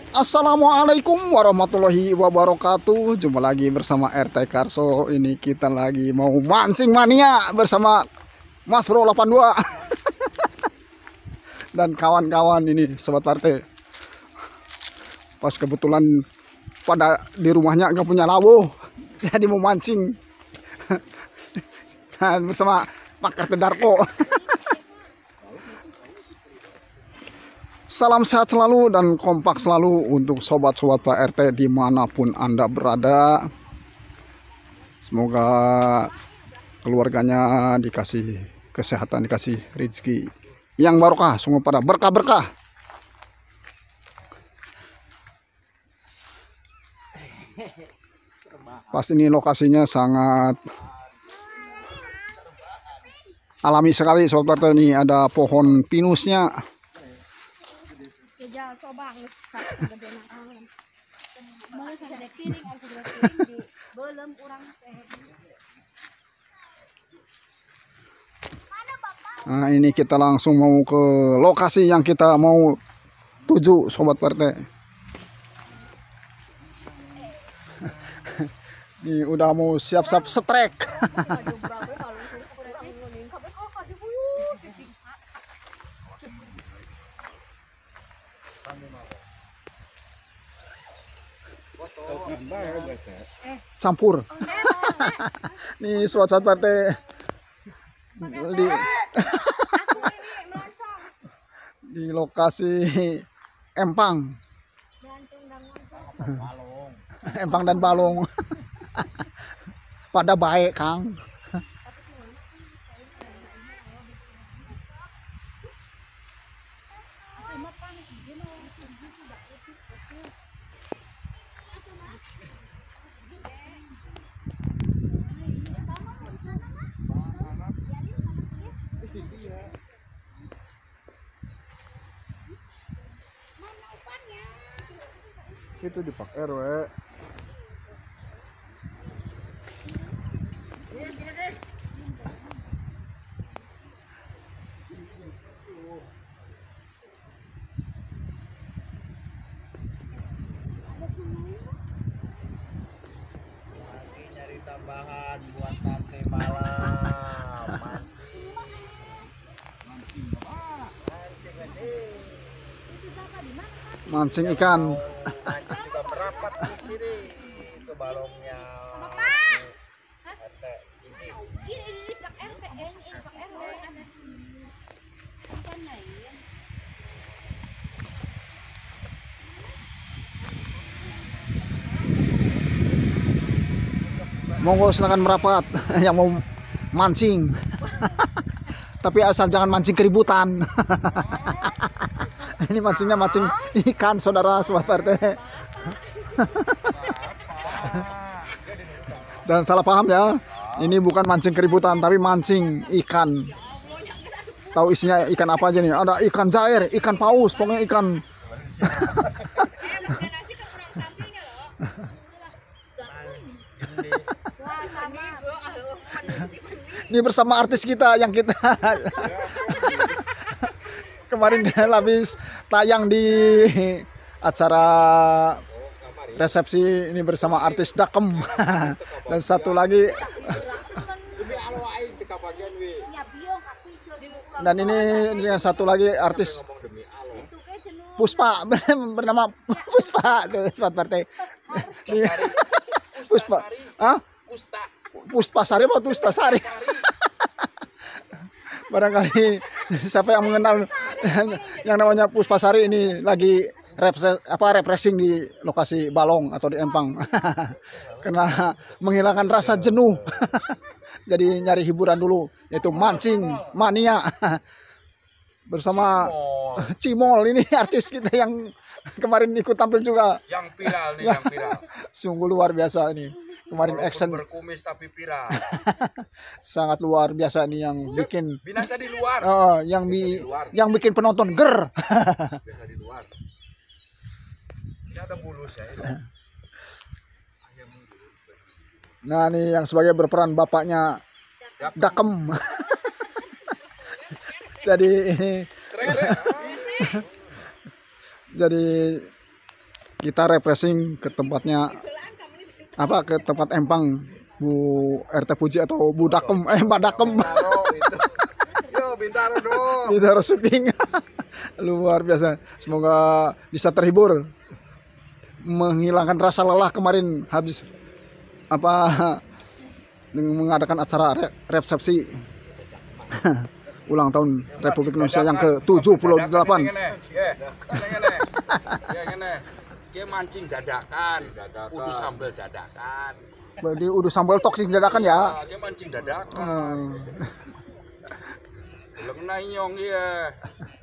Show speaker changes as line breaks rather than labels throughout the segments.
Assalamualaikum warahmatullahi wabarakatuh. Jumpa lagi bersama RT Karso. Ini kita lagi mau mancing mania bersama Mas Bro 82 dan kawan-kawan ini sobat RT. Pas kebetulan pada di rumahnya nggak punya lawo, jadi mau mancing dan bersama Pak RT Darko. Salam sehat selalu dan kompak selalu untuk sobat-sobat Pak RT dimanapun Anda berada. Semoga keluarganya dikasih kesehatan, dikasih rezeki yang barokah, semua pada berkah-berkah. Pas ini lokasinya sangat alami sekali sobat RT. Ini ada pohon pinusnya. Nah, ini kita langsung mau ke lokasi yang kita mau tuju sobat RT. Ini udah mau siap-siap setrek. Campur. Nih sobat RT di lokasi empang. Empang dan balong. Pada baik, Kang. Itu di Pak RW.
Nyari tambahan buat nanti malam
Mancing ikan.
mancing juga merapat di sini itu balongnya
Ini Pak RT, ini Pak RW. Bukan lain.
Monggo silakan merapat yang mau mancing. Tapi asal jangan mancing keributan. Ini mancingnya mancing ikan saudara sobat RT. Jangan salah paham ya. Ini bukan mancing keributan tapi mancing ikan. Tahu isinya ikan apa aja nih? Ada ikan jair, ikan paus, pokoknya ikan. Ini bersama artis kita yang kita kemarin habis tayang di acara resepsi ini bersama artis Dakem. Dan satu lagi dan ini yang satu lagi artis Puspa bernama Puspa tuh sobat partai. Puspa. Hah? Puspasari apa Pustasari? Barangkali siapa yang mengenal yang namanya Puspasari ini lagi refreshing di lokasi Balong atau di Empang. Karena menghilangkan rasa jenuh. Jadi nyari hiburan dulu, yaitu mancing mania. Bersama Cimol ini artis kita yang kemarin ikut tampil juga.
yang viral nih, yang viral
Sungguh luar biasa ini. Kemarin
walaupun
action
berkumis tapi viral
sangat luar biasa nih yang bikin
binasa di luar
yang bikin penonton ger.
biasa di luar ini ada bulus ya ini.
Nah nih yang sebagai berperan bapaknya Dakem. Jadi ini jadi Kita refreshing ke tempatnya apa, ke tempat empang Bu RT Puji atau Bu Dakem, Mbak Dakem.
Bintaro itu. Yo Bintaro dong.
Bintaro Shipping. Luar biasa. Semoga bisa terhibur, menghilangkan rasa lelah kemarin habis apa mengadakan acara resepsi ulang tahun Republik Indonesia yang ke-78.
Dia mancing dadakan, udah sambal dadakan.
Jadi udah sambal toksik dadakan ya.
Dia mancing dadakan. Belum nanyong ya.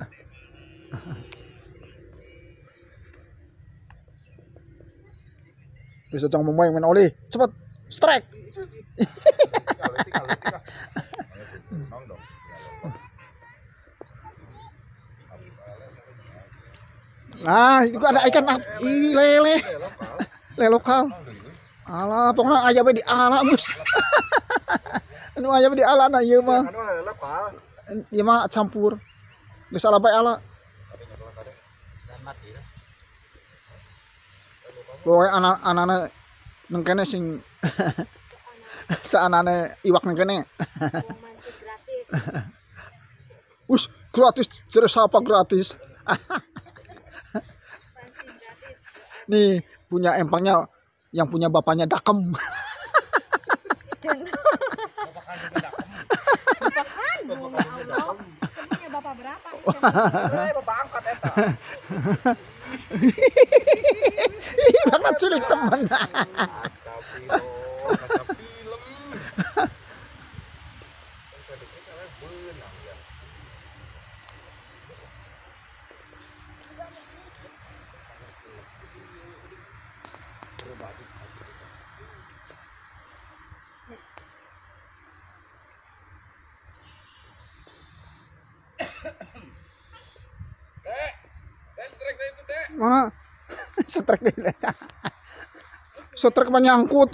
Bisa jangan main oli, cepat strike. Nah, itu ada ikan lele. Lele lokal. Alah, pokoknya ayamnya di ala, Mus. Anu ayamnya di ala nah ieu mah. Ieu mah campur. Geus ala bae ala. Pokoknya anak-anak neng kene sing saanane iwak neng kene.
Mancing gratis.
Us, gratis, jadi siapa gratis?
Mancing gratis.
Nih, punya empangnya yang punya bapaknya Dakem.
Punya bapak berapa?
Bapak angkat eta.
Banget cilik temen.
Kaca film. Sedikit salah benang ya. Strike itu teh.
Mana? Setrek ini. Setrek menyangkut.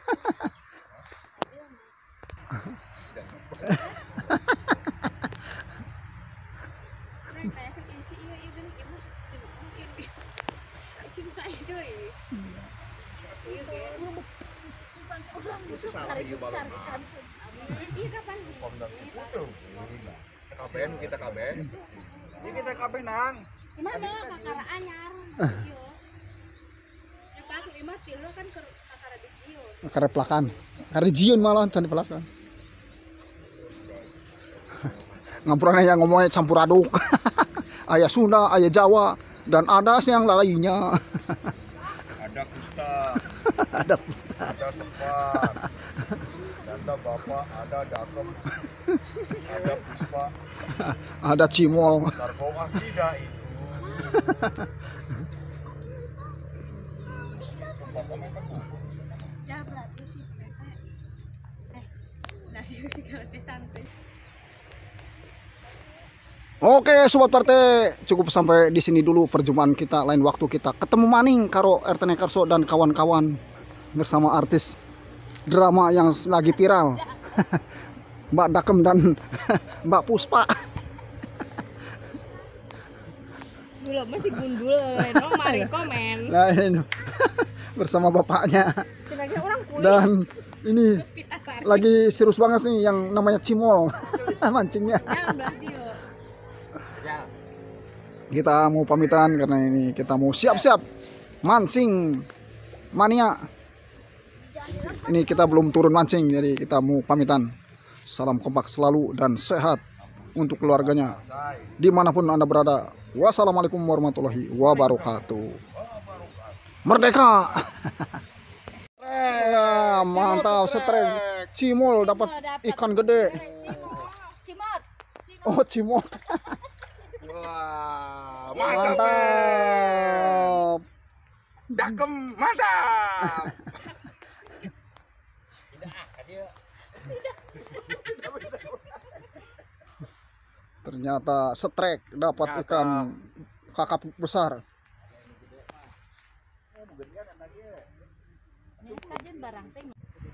KBN kita KBN. Ini kita KBN nang.
Gimana kakara anyar? Yo. Ya pas lima tilo kan ke kakara di Gio.
Karena pelakan. Karena jiun malah can pelakan. Ngampurannya yang ngomongnya campur aduk. Ayah Sunda, ayah Jawa, dan ada yang lainnya.
Ada Kusta,
Ada Pusta.
ada Separ, ada Bapak, ada Dakem, ada Puspa,
Ada Cimol.
Sarkoah tidak itu.
Ya berarti sih mereka. Nasi sih kalau teh santai.
Oke sobat partai, cukup sampai di sini dulu perjumpaan kita. Lain waktu kita ketemu maning karo RT Nekarso dan kawan-kawan bersama artis drama yang lagi viral. Mbak Dakem dan Mbak Puspa.
Belum masih gundul, no mari komen.
Lain bersama bapaknya.
Cenanya orang kulit.
Dan ini
Pita sari.
lagi serius banget nih yang namanya Cimol. Mancingnya.
Jangan belah dia.
Kita mau pamitan karena ini kita mau siap-siap mancing mania. Ini kita belum turun mancing, jadi kita mau pamitan. Salam kompak selalu dan sehat untuk keluarganya dimanapun Anda berada. Wassalamualaikum warahmatullahi wabarakatuh. Merdeka. Ya, mantap, setrek Cimol dapat ikan gede.
Cimot.
Oh, Cimol.
Wah, mantap.
Mantap.
Dakem mantap.
Ternyata setrek dapat ikan kakap besar.
Ini sekalian barang teh.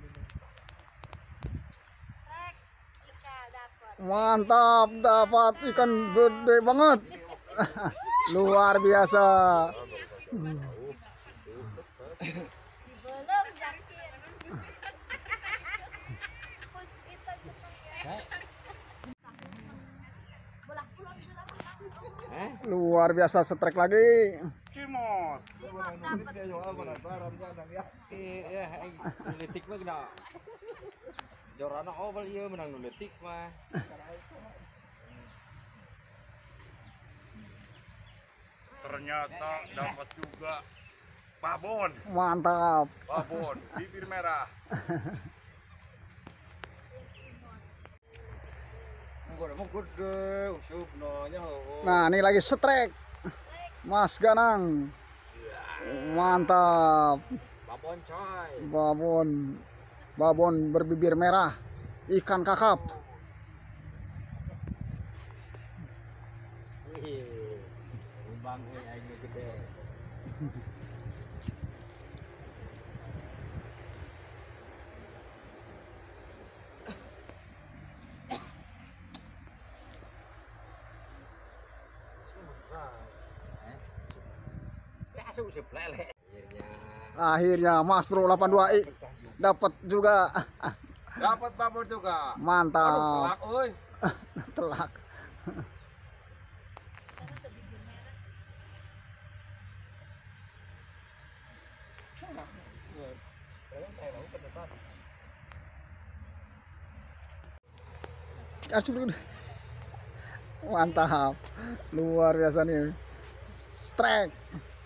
Strek ikan dapat.
Mantap, dapat ikan gede banget. Luar biasa.
Belum cari sih. Puspita seneng ya. Bola pulang
Luar biasa setrek lagi.
Cimot.
dapat.
Nulitik mah kena. Jorana oval ieu menang nulitik mah.
Ternyata dapat juga babon.
Mantap.
Babon, bibir merah.
Mungkin gede usupno nyaho.
Nah, ini lagi setrek. Mas Ganang. Mantap.
Babon coy.
Babon berbibir merah. Ikan kakap.
Wih. Umbang aing gede. Usup lele.
Akhirnya Mas Bro 82i dapat juga.
Dapat babon juga.
Mantap.
Telak euy.
Telak. Aduh, mantap, luar biasa nih, strike.